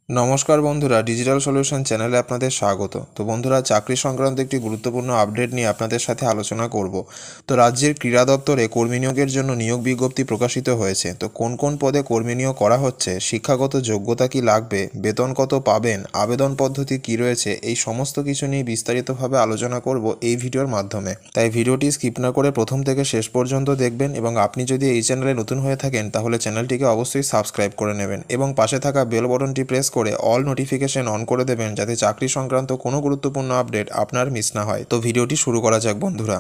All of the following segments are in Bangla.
নমস্কার বন্ধুরা, ডিজিটাল সলিউশন চ্যানেলে আপনাদের স্বাগত। তো বন্ধুরা, চাকরি সংক্রান্ত একটি গুরুত্বপূর্ণ আপডেট নিয়ে আপনাদের সাথে আলোচনা করব। তো রাজ্যের ক্রীড়া দপ্তরে কর্মী নিয়োগের জন্য নিয়োগ বিজ্ঞপ্তি প্রকাশিত হয়েছে। তো কোন কোন পদে কর্মী নিয়োগ করা হচ্ছে, শিক্ষাগত যোগ্যতা কি লাগবে, বেতন কত পাবেন, আবেদন পদ্ধতি কি রয়েছে, এই সমস্ত কিছু নিয়ে বিস্তারিতভাবে আলোচনা করব এই ভিডিওর মাধ্যমে। তাই ভিডিওটি স্কিপ না করে প্রথম থেকে শেষ পর্যন্ত দেখবেন, এবং আপনি যদি এই চ্যানেলে নতুন হয়ে থাকেন তাহলে চ্যানেলটিকে অবশ্যই সাবস্ক্রাইব করে নেবেন এবং পাশে থাকা বেল বাটনটি প্রেস করে অল নোটিফিকেশন অন করে দেবেন, যাতে চাকরি সংক্রান্ত কোনো গুরুত্বপূর্ণ আপডেট আপনার মিস না হয়। তো ভিডিওটি শুরু করা যাক বন্ধুরা।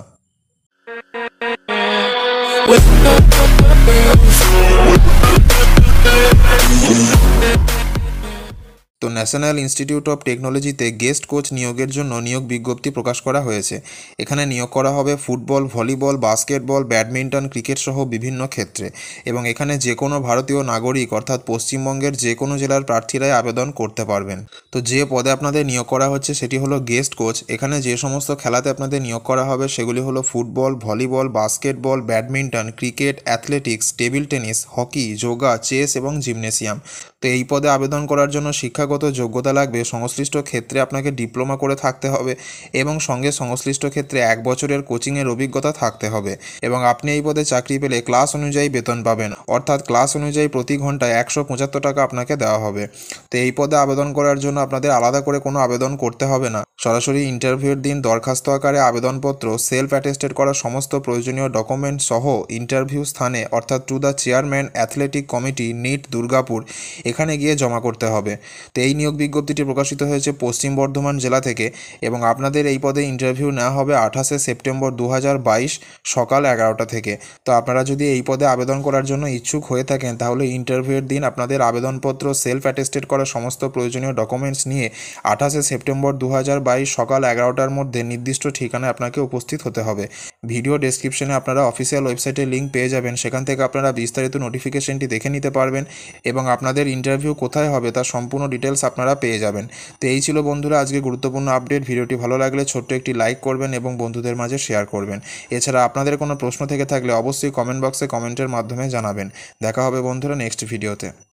তো ন্যাশনাল ইনস্টিটিউট অফ টেকনোলজিতে গেস্ট কোচ নিয়োগের জন্য নিয়োগ বিজ্ঞপ্তি প্রকাশ করা হয়েছে। এখানে নিয়োগ করা হবে football, volleyball, basketball, badminton, cricket সহ বিভিন্ন ক্ষেত্রে, এবং এখানে যে কোনো ভারতীয় নাগরিক অর্থাৎ পশ্চিমবঙ্গের যে কোনো জেলার প্রার্থীরাই আবেদন করতে পারবেন। তো যে পদে আপনাদের নিয়োগ করা হচ্ছে সেটি হলো গেস্ট কোচ। এখানে যে সমস্ত খেলাতে আপনাদের নিয়োগ করা হবে সেগুলি হলো football, volleyball, basketball, badminton, cricket, athletics, table tennis, hockey, yoga, chess এবং জিমনেসিয়াম। তো এই পদে আবেদন করার জন্য শিক্ষাগত যোগ্যতা লাগবে। সংশ্লিষ্ট ক্ষেত্রে আপনাকে ডিপ্লোমা করে থাকতে হবে এবং সঙ্গে সংশ্লিষ্ট ক্ষেত্রে 1 বছরের কোচিংয়ের অভিজ্ঞতা থাকতে হবে, এবং আপনি এই পদে চাকরি পেলে ক্লাস অনুযায়ী বেতন পাবেন, অর্থাৎ ক্লাস অনুযায়ী প্রতি ঘন্টায় 175 টাকা আপনাকে দেওয়া হবে। তো এই পদে আবেদন করার জন্য আপনাদের আলাদা করে কোনো আবেদন করতে হবে না। সরাসরি ইন্টারভিউর দিন দরখাস্ত আকারে আবেদনপত্র, সেলফ অ্যাটেস্টেড করা সমস্ত প্রয়োজনীয় ডকুমেন্ট সহ ইন্টারভিউ স্থানে অর্থাৎ to the chairman athletic committee, NIT, Durgapur, এখানে গিয়ে জমা করতে হবে। তো এই নিয়োগ বিজ্ঞপ্তিটি প্রকাশিত হয়েছে পশ্চিম বর্ধমান জেলা থেকে, এবং আপনাদের এই পদে ইন্টারভিউ নেওয়া হবে 28শে সেপ্টেম্বর 2022 সকাল 11টা থেকে। তো আপনারা যদি এই পদে আবেদন করার জন্য ইচ্ছুক হয়ে থাকেন তাহলে ইন্টারভিউয়ের দিন আপনাদের আবেদনপত্র, সেলফ অ্যাটেস্টেড করা সমস্ত প্রয়োজনীয় ডকুমেন্টস নিয়ে 28শে সেপ্টেম্বর 2022 সকাল 11টার মধ্যে নির্দিষ্ট ঠিকানায় আপনাকে উপস্থিত হতে হবে। ভিডিও ডেসক্রিপশনে আপনারা অফিসিয়াল ওয়েবসাইটের লিঙ্ক পেয়ে যাবেন, সেখান থেকে আপনারা বিস্তারিত নোটিফিকেশনটি দেখে নিতে পারবেন, এবং আপনাদের ইন্টারভিউ কোথায় হবে তার সম্পূর্ণ ডিটেলস আপনারা পেয়ে যাবেন। তো এই ছিল বন্ধুরা আজকে গুরুত্বপূর্ণ আপডেট। ভিডিওটি ভালো লাগলে ছোট্ট একটি লাইক করবেন এবং বন্ধুদের মাঝে শেয়ার করবেন। এছাড়া আপনাদের কোনো প্রশ্ন থেকে থাকলে অবশ্যই কমেন্ট বক্সে কমেন্টের মাধ্যমে জানাবেন। দেখা হবে বন্ধুরা নেক্সট ভিডিওতে।